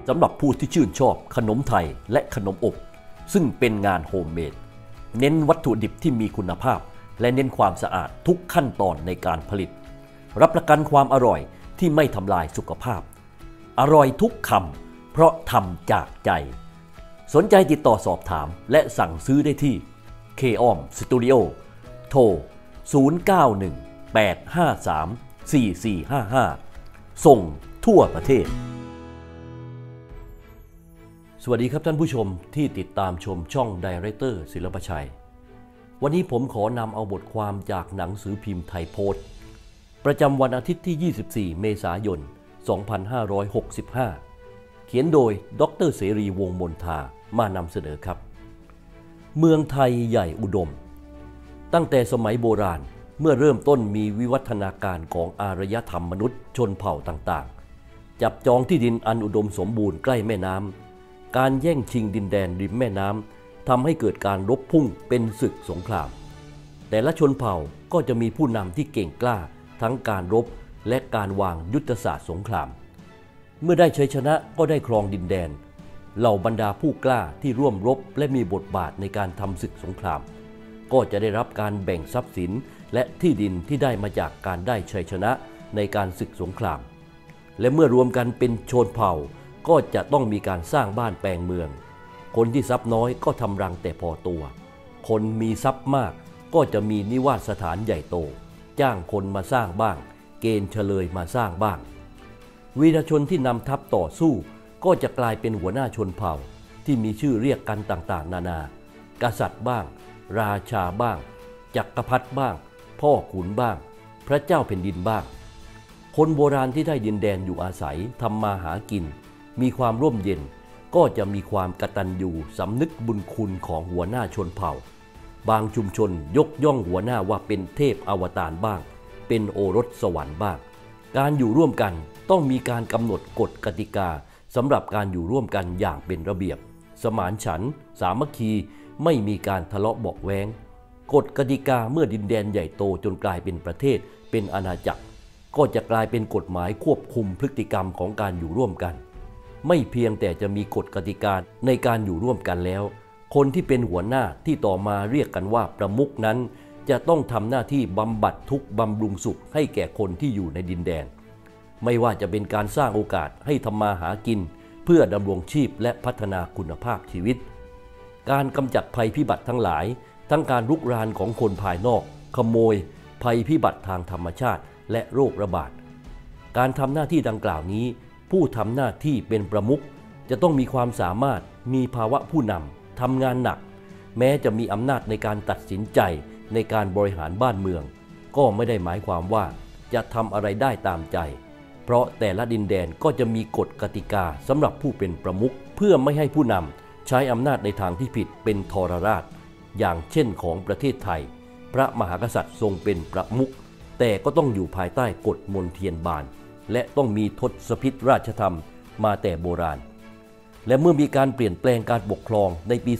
สำหรับผู้ที่ชื่นชอบขนมไทยและขนมอบซึ่งเป็นงานโฮมเมดเน้นวัตถุดิบที่มีคุณภาพและเน้นความสะอาดทุกขั้นตอนในการผลิตรับประกันความอร่อยที่ไม่ทำลายสุขภาพอร่อยทุกคำเพราะทำจากใจสนใจติดต่อสอบถามและสั่งซื้อได้ที่ K-OM Studio โทร 0918534455 ส่งทั่วประเทศสวัสดีครับท่านผู้ชมที่ติดตามชมช่องไดเรคเตอร์ศิลปชัยวันนี้ผมขอนำเอาบทความจากหนังสือพิมพ์ไทยโพสต์ประจำวันอาทิตย์ที่ 24 เมษายน 2565 เขียนโดยดร.เสรีวงศ์มนทามานำเสนอครับเมืองไทยใหญ่อุดมตั้งแต่สมัยโบราณเมื่อเริ่มต้นมีวิวัฒนาการของอารยธรรมมนุษย์ชนเผ่าต่างๆจับจองที่ดินอันอุดมสมบูรณ์ใกล้แม่น้ำการแย่งชิงดินแดนริมแม่น้ำทำให้เกิดการรบพุ่งเป็นศึกสงครามแต่ละชนเผ่าก็จะมีผู้นำที่เก่งกล้าทั้งการรบและการวางยุทธศาสตร์สงครามเมื่อได้ชัยชนะก็ได้ครองดินแดนเหล่าบรรดาผู้กล้าที่ร่วมรบและมีบทบาทในการทำศึกสงครามก็จะได้รับการแบ่งทรัพย์สินและที่ดินที่ได้มาจากการได้ชัยชนะในการศึกสงครามและเมื่อรวมกันเป็นชนเผ่าก็จะต้องมีการสร้างบ้านแปลงเมืองคนที่ทรัพย์น้อยก็ทำรังแต่พอตัวคนมีทรัพย์มากก็จะมีนิวาสสถานใหญ่โตจ้างคนมาสร้างบ้างเกณฑ์เฉลยมาสร้างบ้างวีรชนที่นำทัพต่อสู้ก็จะกลายเป็นหัวหน้าชนเผ่าที่มีชื่อเรียกกันต่างๆนานากษัตริย์บ้างราชาบ้างจักรพรรดิบ้างพ่อขุนบ้างพระเจ้าแผ่นดินบ้างคนโบราณที่ได้ดินแดนอยู่อาศัยทำมาหากินมีความร่มเย็นก็จะมีความกตัญญูสำนึกบุญคุณของหัวหน้าชนเผ่าบางชุมชนยกย่องหัวหน้าว่าเป็นเทพอวตารบ้างเป็นโอรสสวรรค์บ้างการอยู่ร่วมกันต้องมีการกำหนดกฎกติกาสำหรับการอยู่ร่วมกันอย่างเป็นระเบียบสมานฉันท์สามัคคีไม่มีการทะเลาะเบาะแว้งกฎกติกาเมื่อดินแดนใหญ่โตจนกลายเป็นประเทศเป็นอาณาจักรก็จะกลายเป็นกฎหมายควบคุมพฤติกรรมของการอยู่ร่วมกันไม่เพียงแต่จะมีกฎกติกาในการอยู่ร่วมกันแล้วคนที่เป็นหัวหน้าที่ต่อมาเรียกกันว่าประมุขนั้นจะต้องทำหน้าที่บำบัดทุกข์บำรุงสุขให้แก่คนที่อยู่ในดินแดนไม่ว่าจะเป็นการสร้างโอกาสให้ทำมาหากินเพื่อดำรงชีพและพัฒนาคุณภาพชีวิตการกำจัดภัยพิบัติทั้งหลายทั้งการรุกรานของคนภายนอกขโมยภัยพิบัติทางธรรมชาติและโรคระบาดการทำหน้าที่ดังกล่าวนี้ผู้ทำหน้าที่เป็นประมุขจะต้องมีความสามารถมีภาวะผู้นำทำงานหนักแม้จะมีอำนาจในการตัดสินใจในการบริหารบ้านเมืองก็ไม่ได้หมายความว่าจะทำอะไรได้ตามใจเพราะแต่ละดินแดนก็จะมีกฎกติกาสำหรับผู้เป็นประมุขเพื่อไม่ให้ผู้นำใช้อำนาจในทางที่ผิดเป็นทรราชอย่างเช่นของประเทศไทยพระมหากษัตริย์ทรงเป็นประมุขแต่ก็ต้องอยู่ภายใต้กฎมนเทียนบานและต้องมีทศพิธราชธรรมมาแต่โบราณและเมื่อมีการเปลี่ยนแปลงการปกครองในปี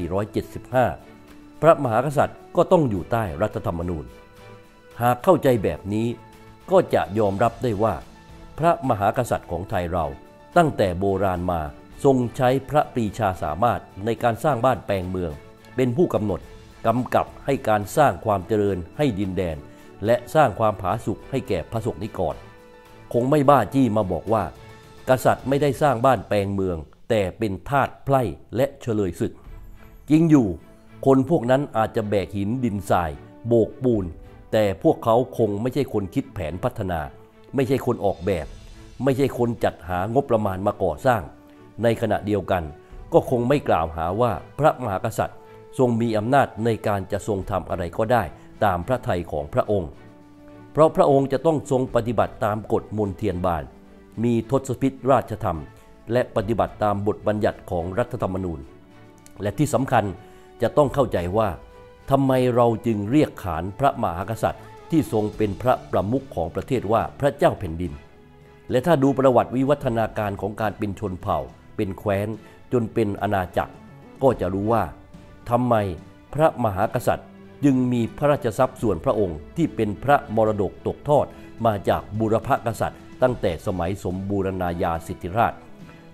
2475 พระมหากษัตริย์ก็ต้องอยู่ใต้รัฐธรรมนูญหากเข้าใจแบบนี้ก็จะยอมรับได้ว่าพระมหากษัตริย์ของไทยเราตั้งแต่โบราณมาทรงใช้พระปรีชาสามารถในการสร้างบ้านแปลงเมืองเป็นผู้กำหนดกำกับให้การสร้างความเจริญให้ดินแดนและสร้างความผาสุกให้แก่พระสงฆ์นิกรคงไม่บ้าจี้มาบอกว่ากษัตริย์ไม่ได้สร้างบ้านแปลงเมืองแต่เป็นทาสไพร่และเฉลยศึกจริงอยู่คนพวกนั้นอาจจะแบกหินดินทรายโบกปูนแต่พวกเขาคงไม่ใช่คนคิดแผนพัฒนาไม่ใช่คนออกแบบไม่ใช่คนจัดหางบประมาณมาก่อสร้างในขณะเดียวกันก็คงไม่กล่าวหาว่าพระมหากษัตริย์ทรงมีอำนาจในการจะทรงทำอะไรก็ได้ตามพระทัยของพระองค์เพราะพระองค์จะต้องทรงปฏิบัติตามกฎมนเทียนบานมีทศพิธราชธรรมและปฏิบัติตามบทบัญญัติของรัฐธรรมนูญและที่สำคัญจะต้องเข้าใจว่าทำไมเราจึงเรียกขานพระมหากษัตริย์ที่ทรงเป็นพระประมุขของประเทศว่าพระเจ้าแผ่นดินและถ้าดูประวัติวิวัฒนาการของการเป็นชนเผ่าเป็นแคว้นจนเป็นอาณาจักรก็จะรู้ว่าทำไมพระมหากษัตริย์จึงมีพระราชทรัพย์ส่วนพระองค์ที่เป็นพระมรดกตกทอดมาจากบูรพกษัตริย์ตั้งแต่สมัยสมบูรณาญาสิทธิราช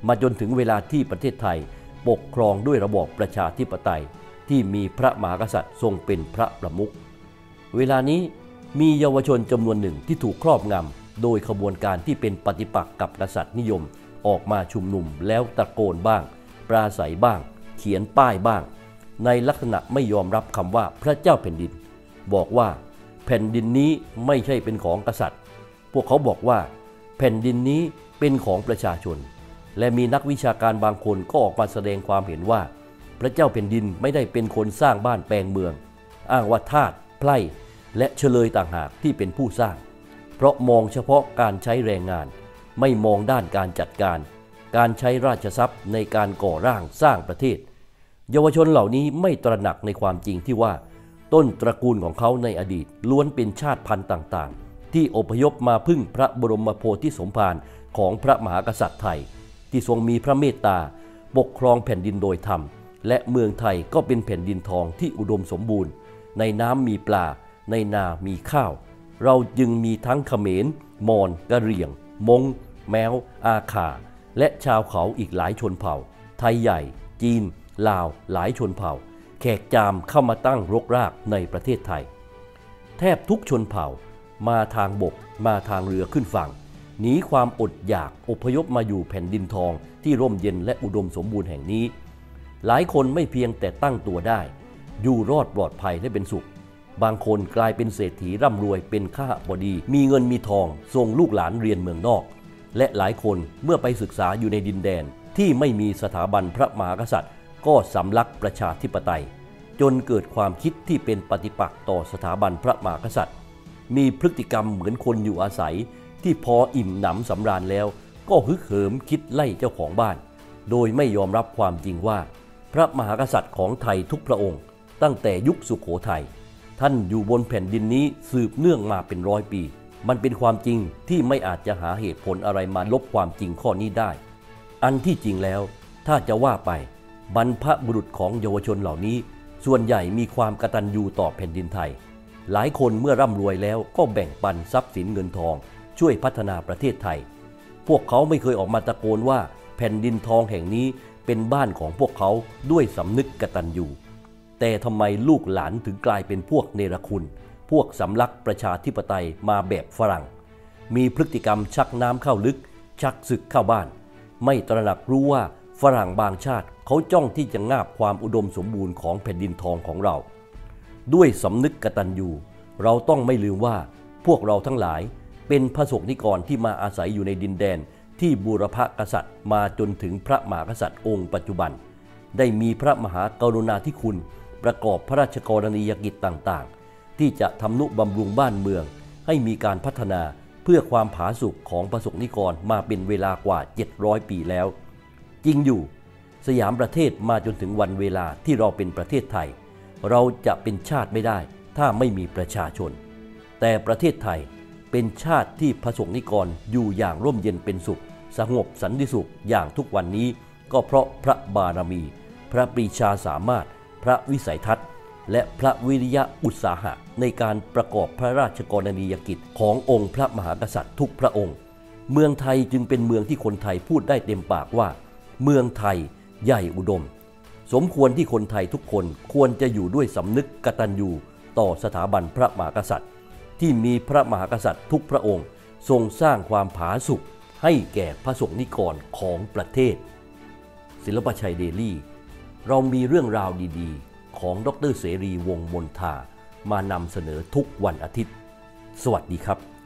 มาจนถึงเวลาที่ประเทศไทยปกครองด้วยระบอบประชาธิปไตยที่มีพระมหากษัตริย์ทรงเป็นพระประมุขเวลานี้มีเยาวชนจำนวนหนึ่งที่ถูกครอบงำโดยขบวนการที่เป็นปฏิปักษ์กับกษัตริย์นิยมออกมาชุมนุมแล้วตะโกนบ้างปราศัยบ้างเขียนป้ายบ้างในลักษณะไม่ยอมรับคำว่าพระเจ้าแผ่นดินบอกว่าแผ่นดินนี้ไม่ใช่เป็นของกษัตริย์พวกเขาบอกว่าแผ่นดินนี้เป็นของประชาชนและมีนักวิชาการบางคนก็ออกมาแสดงความเห็นว่าพระเจ้าแผ่นดินไม่ได้เป็นคนสร้างบ้านแปลงเมืองอ้างว่าทาสไพร่และเฉลยต่างหากที่เป็นผู้สร้างเพราะมองเฉพาะการใช้แรงงานไม่มองด้านการจัดการใช้ราชทรัพย์ในการก่อร่างสร้างประเทศเยาวชนเหล่านี้ไม่ตระหนักในความจริงที่ว่าต้นตระกูลของเขาในอดีตล้วนเป็นชาติพันธุ์ต่างๆที่อพยพมาพึ่งพระบรมโพธิสมภารของพระมหากษัตริย์ไทยที่ทรงมีพระเมตตาปกครองแผ่นดินโดยธรรมและเมืองไทยก็เป็นแผ่นดินทองที่อุดมสมบูรณ์ในน้ำมีปลาในนามีข้าวเราจึงมีทั้งเขมรมอญกะเหรี่ยงมงแม้วอาข่าและชาวเขาอีกหลายชนเผ่าไทยใหญ่จีนลาวหลายชนเผ่าแขกจามเข้ามาตั้งรกรากในประเทศไทยแทบทุกชนเผ่ามาทางบกมาทางเรือขึ้นฝั่งหนีความอดอยากอพยพมาอยู่แผ่นดินทองที่ร่มเย็นและอุดมสมบูรณ์แห่งนี้หลายคนไม่เพียงแต่ตั้งตัวได้อยู่รอดปลอดภัยและเป็นสุขบางคนกลายเป็นเศรษฐีร่ำรวยเป็นข้าบดีมีเงินมีทองส่งลูกหลานเรียนเมืองนอกและหลายคนเมื่อไปศึกษาอยู่ในดินแดนที่ไม่มีสถาบันพระมหากษัตริย์ก็สำลักประชาธิปไตยจนเกิดความคิดที่เป็นปฏิปักษ์ต่อสถาบันพระมหากษัตริย์มีพฤติกรรมเหมือนคนอยู่อาศัยที่พออิ่มหนำสำราญแล้วก็ฮึกเหิมคิดไล่เจ้าของบ้านโดยไม่ยอมรับความจริงว่าพระมหากษัตริย์ของไทยทุกพระองค์ตั้งแต่ยุคสุโขทัยท่านอยู่บนแผ่นดินนี้สืบเนื่องมาเป็นร้อยปีมันเป็นความจริงที่ไม่อาจจะหาเหตุผลอะไรมาลบความจริงข้อนี้ได้อันที่จริงแล้วถ้าจะว่าไปบรรพบุรุษของเยาวชนเหล่านี้ส่วนใหญ่มีความกตัญญูต่อแผ่นดินไทยหลายคนเมื่อร่ำรวยแล้วก็แบ่งปันทรัพย์สินเงินทองช่วยพัฒนาประเทศไทยพวกเขาไม่เคยออกมาตะโกนว่าแผ่นดินทองแห่งนี้เป็นบ้านของพวกเขาด้วยสำนึกกตัญญูแต่ทำไมลูกหลานถึงกลายเป็นพวกเนรคุณพวกสำลักประชาธิปไตยมาแบบฝรั่งมีพฤติกรรมชักน้ำเข้าลึกชักศึกเข้าบ้านไม่ตระหนักรู้ว่าฝรั่งบางชาติเขาจ้องที่จะงาบความอุดมสมบูรณ์ของแผ่นดินทองของเราด้วยสำนึกกตัญญูเราต้องไม่ลืมว่าพวกเราทั้งหลายเป็นพระสงฆ์นิกรที่มาอาศัยอยู่ในดินแดนที่บูรพกษัตริย์มาจนถึงพระมหากษัตริย์องค์ปัจจุบันได้มีพระมหากรุณาธิคุณประกอบพระราชกรณียกิจต่างๆที่จะทำนุบำรุงบ้านเมืองให้มีการพัฒนาเพื่อความผาสุกของพระสงฆ์นิกรมาเป็นเวลากว่า700ปีแล้วจริงอยู่สยามประเทศมาจนถึงวันเวลาที่เราเป็นประเทศไทยเราจะเป็นชาติไม่ได้ถ้าไม่มีประชาชนแต่ประเทศไทยเป็นชาติที่พระสงฆ์นิกรอยู่อย่างร่มเย็นเป็นสุขสงบสันติสุขอย่างทุกวันนี้ก็เพราะพระบารมีพระปรีชาสามารถพระวิสัยทัศน์และพระวิริยะอุตสาหะในการประกอบพระราชกรณียกิจขององค์พระมหากษัตริย์ทุกพระองค์เมืองไทยจึงเป็นเมืองที่คนไทยพูดได้เต็มปากว่าเมืองไทยใหญ่อุดมสมควรที่คนไทยทุกคนควรจะอยู่ด้วยสำนึกกตัญญูต่อสถาบันพระมหากษัตริย์ที่มีพระมหากษัตริย์ทุกพระองค์ทรงสร้างความผาสุกให้แก่พระสงฆ์นิกรของประเทศศิลปชัยเดลี่เรามีเรื่องราวดีๆของดร.เสรีวงศ์มนทามานำเสนอทุกวันอาทิตย์สวัสดีครับ